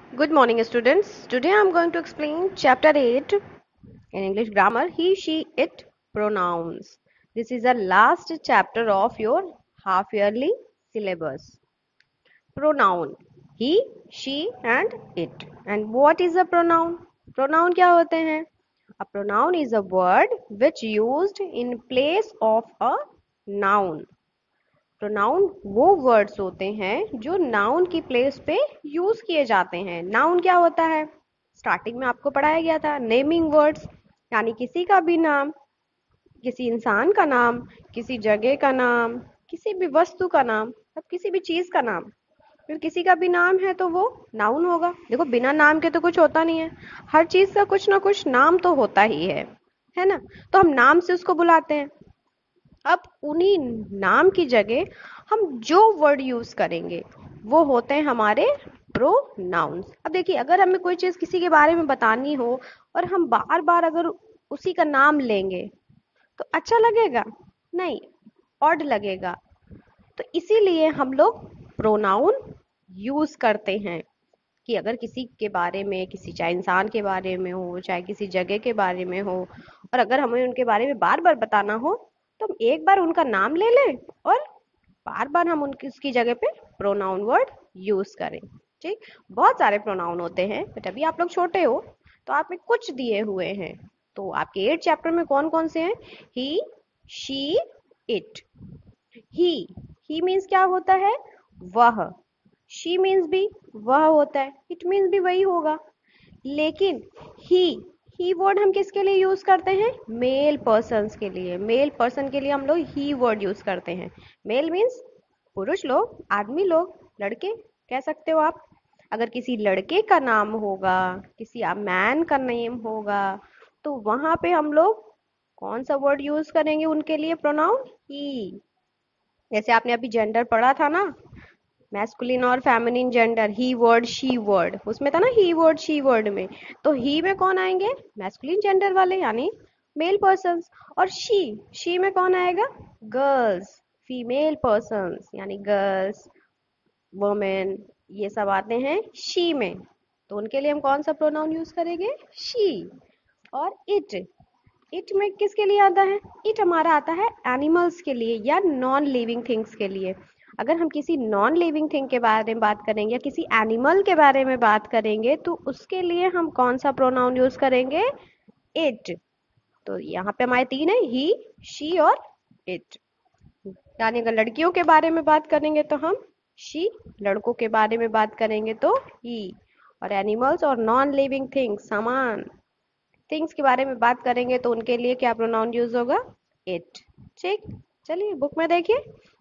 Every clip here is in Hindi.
Good morning, students. Today I'm going to explain chapter 8 in English grammar he, she, it pronouns. This is the last chapter of your half yearly syllabus. Pronoun he, she, and it. And what is a pronoun? Pronoun क्या होते हैं? A pronoun is a word which used in place of a noun. Pronoun वो वर्ड्स होते हैं जो नाउन की प्लेस पे यूज किए जाते हैं। नाउन क्या होता है? स्टार्टिंग में आपको पढ़ाया गया था, नेमिंग वर्ड्स, यानी किसी का भी नाम, किसी इंसान का नाम, किसी जगह का नाम, किसी भी वस्तु का नाम, अब किसी भी चीज का नाम। फिर किसी का भी नाम है तो वो नाउन होगा। देखो, बिना नाम के तो कुछ होता नहीं है, हर चीज का कुछ ना कुछ नाम तो होता ही है ना? तो हम नाम से उसको बुलाते हैं। अब उन्हीं नाम की जगह हम जो वर्ड यूज करेंगे वो होते हैं हमारे प्रोनाउंस। अब देखिए, अगर हमें कोई चीज किसी के बारे में बतानी हो और हम बार बार अगर उसी का नाम लेंगे तो अच्छा लगेगा? नहीं, ऑड लगेगा। तो इसीलिए हम लोग प्रोनाउन यूज करते हैं कि अगर किसी के बारे में, किसी चाहे इंसान के बारे में हो, चाहे किसी जगह के बारे में हो, और अगर हमें उनके बारे में बार बार बताना हो तो हम एक बार उनका नाम ले लें और बार बार हम उनकी उसकी जगह पे प्रोनाउन वर्ड यूज करें। ठीक, बहुत सारे प्रोनाउन होते हैं, बट अभी आप लोग छोटे हो तो आप में कुछ दिए हुए हैं। तो आपके 8 चैप्टर में कौन कौन से हैं? He, she, it. He he means क्या होता है? वह। शी मीन्स भी वह होता है, इट मीन्स भी वही होगा। लेकिन ही ही वर्ड हम किसके लिए यूज करते हैं? मेल पर्सन्स के लिए। मेल पर्सन के लिए हम लोग ही वर्ड यूज करते हैं। मेल मीन्स पुरुष लोग, आदमी लोग, लड़के कह सकते हो आप। अगर किसी लड़के का नाम होगा, किसी मैन का नेम होगा, तो वहां पे हम लोग कौन सा वर्ड यूज करेंगे उनके लिए? प्रोनाउन ही। जैसे आपने अभी जेंडर पढ़ा था ना, मैस्कुलिन और feminine gender, he word she word, उसमें था ना ही वर्ड शी वर्ड में। तो ही में कौन आएंगे? मैस्कुलिन जेंडर वाले, यानी मेल पर्सन्स। और शी में कौन आएगा? गर्ल्स, फीमेल पर्सन्स, यानी गर्ल्स, वुमेन, ये सब आते हैं शी में। तो उनके लिए हम कौन सा प्रोनाउन यूज करेंगे? शी। और इट में किसके लिए आता है? इट हमारा आता है एनिमल्स के लिए या नॉन लिविंग थिंग्स के लिए। अगर हम किसी नॉन लिविंग थिंग के बारे में बात करेंगे या किसी एनिमल के बारे में बात करेंगे तो उसके लिए हम कौन सा प्रोनाउन यूज करेंगे? इट। तो यहाँ पे हमारे 3 है, ही, शी और इट। यानी अगर लड़कियों के बारे में बात करेंगे तो हम शी, लड़कों के बारे में बात करेंगे तो ही, और एनिमल्स और नॉन लिविंग थिंग्स, सामान, थिंग्स के बारे में बात करेंगे तो उनके लिए क्या प्रोनाउन यूज होगा? इट। ठीक, चलिए बुक में देखिए।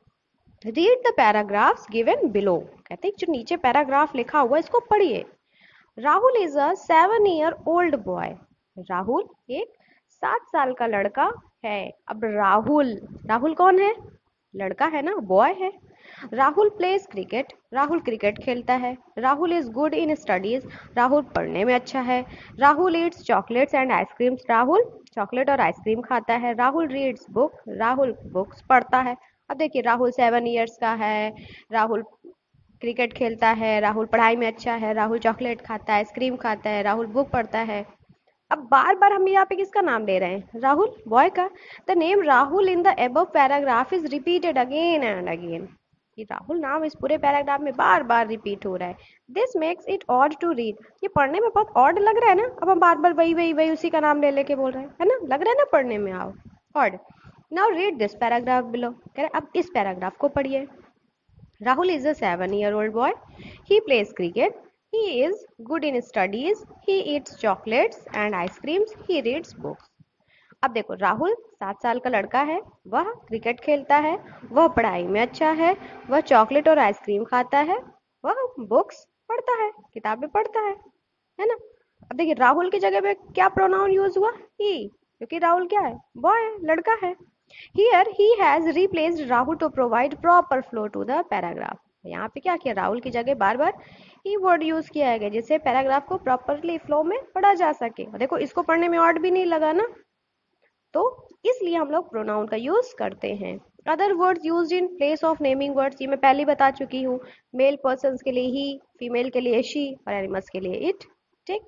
Read the paragraphs given below. कहते हैं जो नीचे पैराग्राफ लिखा हुआ है इसको पढ़िए। Rahul is a 7 year old boy. Rahul एक 7 साल का लड़का है। अब राहुल, राहुल कौन है? लड़का है ना, बॉय है। Rahul plays cricket. Rahul cricket खेलता है। Rahul is good in studies. Rahul पढ़ने में अच्छा है। Rahul eats chocolates and ice creams. Rahul chocolate और आइसक्रीम खाता है। Rahul reads book. Rahul books पढ़ता है। अब देखिए, राहुल 7 ईयर्स का है, राहुल क्रिकेट खेलता है, राहुल पढ़ाई में अच्छा है, राहुल चॉकलेट खाता है, आइसक्रीम खाता है, राहुल बुक पढ़ता है। अब बार बार हम यहाँ पे किसका नाम ले रहे हैं? राहुल, बॉय का। The name Rahul in the above paragraph is repeated again and again. ये राहुल नाम इस पूरे पैराग्राफ में बार बार रिपीट हो रहा है। This makes it odd to read. ये पढ़ने में बहुत ऑड लग रहा है ना, अब हम बार बार वही वही वही उसी का नाम ले लेके बोल रहे हैं, है ना? लग रहा है ना पढ़ने में आओ odd. Now read this paragraph below. कह रहे अब इस पैराग्राफ को पढ़िए। Rahul is a 7-year-old boy. He plays cricket. He is good in studies. He eats chocolates and ice creams. He reads books. अब देखो, राहुल 7 साल का लड़का है, वह क्रिकेट खेलता है, वह पढ़ाई में अच्छा है, वह चॉकलेट और आइसक्रीम खाता है, वह बुक्स पढ़ता है, किताबें पढ़ता है ना? अब देखिए, राहुल की जगह पे क्या प्रोनाउन यूज हुआ? ही, क्योंकि राहुल क्या है? बॉय, लड़का है। Here he has replaced Rahul to provide proper flow to the paragraph. यहाँ पे क्या किया? राहुल की जगह बार बार ही वर्ड यूज किया है जिससे पैराग्राफ को प्रॉपरली फ्लो में पढ़ा जा सके। देखो, इसको पढ़ने में ऑड भी नहीं लगा ना, तो इसलिए हम लोग प्रोनाउन का यूज करते हैं। Other words used in place of naming words, ये मैं पहले बता चुकी हूँ। मेल पर्सन के लिए ही, फीमेल के लिए शी और एनिमल्स के लिए इट। ठीक,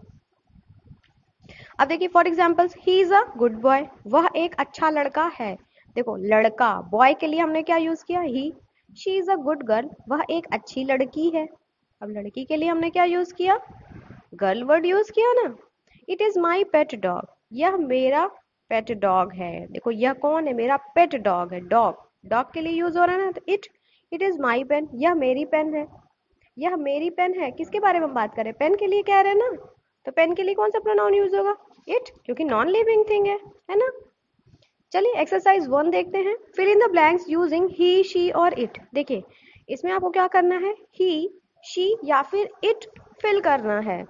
अब देखिए for examples, he is a good boy, वह एक अच्छा लड़का है। देखो लड़का, बॉय के लिए हमने क्या यूज किया, he. She is a good girl, वह एक अच्छी लड़की है। अब लड़की के लिए हमने क्या यूज किया, गर्ल वर्ड यूज किया ना। It is my pet dog, यह मेरा पेट डॉग है। देखो यह कौन है, मेरा पेट डॉग है। डॉग, डॉग के लिए यूज हो रहा है ना, तो इट इज माई पेन, यह मेरी पेन है। यह मेरी पेन है, किसके बारे में हम बात करें, पेन के लिए कह रहे हैं ना, तो पेन के लिए कौन सा प्रोनाउन यूज होगा, इट, क्योंकि नॉन लिविंग थिंग है ना। चलिए एक्सरसाइज 1 देखते हैं। Fill in the blanks using he, she और इट। देखिए इसमें आपको क्या करना है, ही, शी या फिर इट फिल करना है।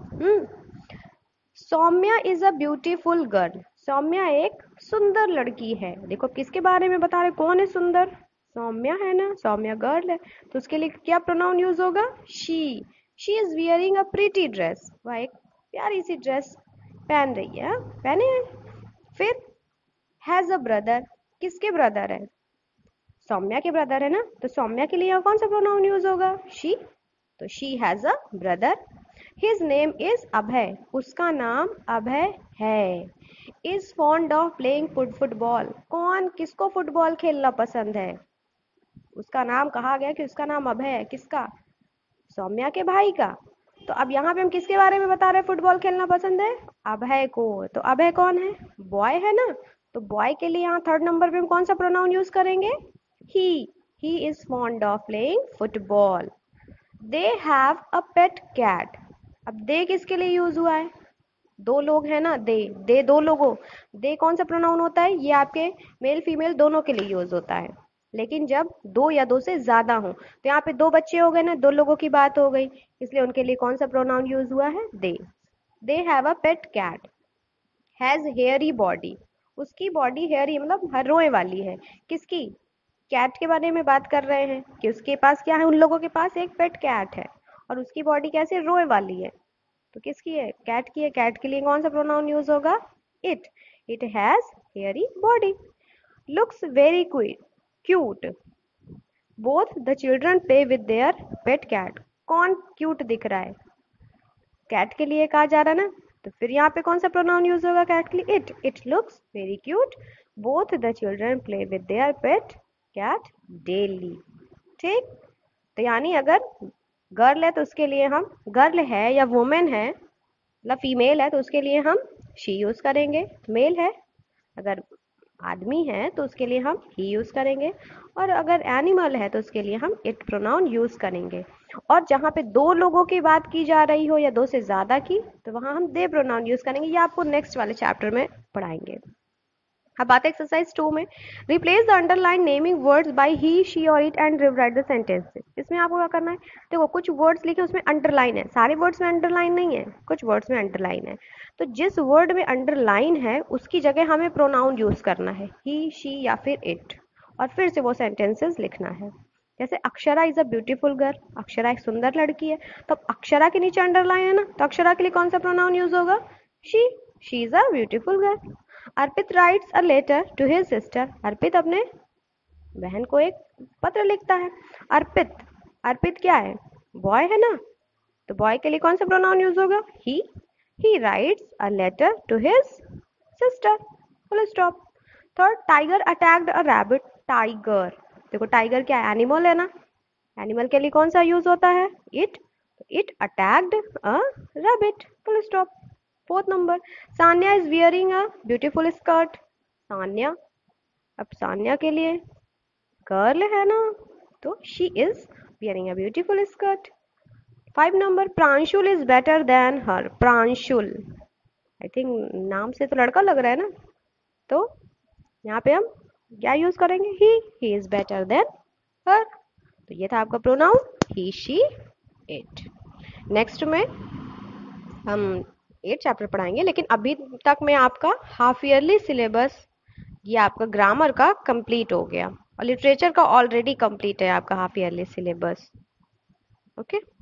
Saumya is a beautiful girl, Saumya एक सुंदर लड़की है। देखो किसके बारे में बता रहे, कौन है सुंदर, सौम्या है ना, सौम्या गर्ल है, तो उसके लिए क्या प्रोनाउन यूज होगा, she is wearing a pretty dress, वह एक प्यारी सी ड्रेस पहन रही है, पहने हैं। फिर हैज अ ब्रदर, किसके ब्रदर है, सौम्या के ब्रदर है ना, तो सौम्या के लिए यहाँ कौन सा प्रोनाउन यूज होगा, शी, तो she has a brother. His name is Abhay, उसका नाम अभय है। Is fond of playing football, कौन किसको फुटबॉल खेलना पसंद है, उसका नाम कहा गया कि उसका नाम अभय है, किसका, सौम्या के भाई का। तो अब यहाँ पे हम किसके बारे में बता रहे हैं, फुटबॉल खेलना पसंद है अभय को, तो अभय कौन है, बॉय है ना, तो बॉय के लिए यहाँ 3rd नंबर पे हम कौन सा प्रोनाउन यूज करेंगे, he is fond of playing football. They have a pet cat, अब दे किसके लिए यूज हुआ है, दो लोग हैं ना, दे दो लोगों, दे कौन सा प्रोनाउन होता है, ये आपके मेल फीमेल दोनों के लिए यूज होता है। लेकिन जब दो या दो से ज्यादा हो, तो यहाँ पे दो बच्चे हो गए ना, दो लोगों की बात हो गई, इसलिए उनके लिए कौन सा प्रोनाउन यूज हुआ है, they have a pet cat. Has hairy body, उसकी बॉडी हेयरी मतलब हर रोए वाली है, किसकी, कैट के बारे में बात कर रहे हैं कि उसके पास क्या है, उन लोगों के पास एक पेट कैट है और उसकी बॉडी कैसे, रोए वाली है, तो किसकी है, कैट की है। कैट के लिए कौन सा प्रोनाउन यूज होगा, it, it has hairy body. Looks very cute, both the children play with their pet cat, कौन क्यूट दिख रहा है, कैट के लिए कहा जा रहा है ना, तो फिर यहाँ पे कौन सा प्रोनाउन यूज होगा कैट के लिए, it looks very cute, both the children play with their pet cat daily. ठीक, तो यानी अगर गर्ल है तो उसके लिए हम, गर्ल है या वुमेन है मतलब फीमेल है तो उसके लिए हम शी यूज करेंगे, मेल है अगर आदमी है तो उसके लिए हम ही यूज करेंगे, और अगर एनिमल है तो उसके लिए हम इट प्रोनाउन यूज करेंगे। और जहाँ पे दो लोगों की बात की जा रही हो या दो से ज्यादा की, तो वहां हम दे प्रोनाउन यूज करेंगे, ये आपको नेक्स्ट वाले चैप्टर में पढ़ाएंगे। अब बात है एक्सरसाइज 2 में, replace the underline naming words by he, she और it and rewrite the sentences. इसमें आपको क्या करना है, देखो कुछ वर्ड्स लिखे उसमें अंडरलाइन है, सारे वर्ड्स में अंडरलाइन नहीं है, कुछ वर्ड्स में अंडरलाइन है, तो जिस वर्ड में अंडरलाइन है उसकी जगह हमें प्रोनाउन यूज करना है, ही, शी या फिर इट, और फिर से वो सेंटेंसेस लिखना है। जैसे Akshara is a beautiful girl, Akshara एक सुंदर लड़की है, तो अक्षरा के नीचे अंडरलाइन है ना, तो अक्षरा के लिए कौन सा प्रोनाउन यूज होगा, she is a beautiful girl. Arpit writes a letter to his sister, Arpit अपने बहन को एक पत्र लिखता है। अर्पित, अर्पित क्या है, बॉय है ना, तो बॉय के लिए कौन सा प्रोनाउन यूज होगा, he writes a letter to his sister, full stop. Third, tiger attacked a rabbit, tiger, देखो टाइगर क्या है, एनिमल है ना, एनिमल के लिए कौन सा यूज होता है, it attacked a rabbit, full stop. 4th number, Sanya is wearing a beautiful skirt, Sanya, अब सान्या के लिए गर्ल है ना, तो she is wearing a beautiful skirt. 5 number, Pranshul is better than her, Pranshul, I think नाम से तो लड़का लग रहा है ना, तो यहाँ पे हम क्या यूज करेंगे, he is better than her. तो ये था आपका pronoun he, she, it. Next में हम 8 चैप्टर पढ़ाएंगे, लेकिन अभी तक में आपका हाफ ईयरली सिलेबस ये आपका ग्रामर का कंप्लीट हो गया और लिटरेचर का ऑलरेडी कंप्लीट है आपका हाफ ईयरली सिलेबस। ओके।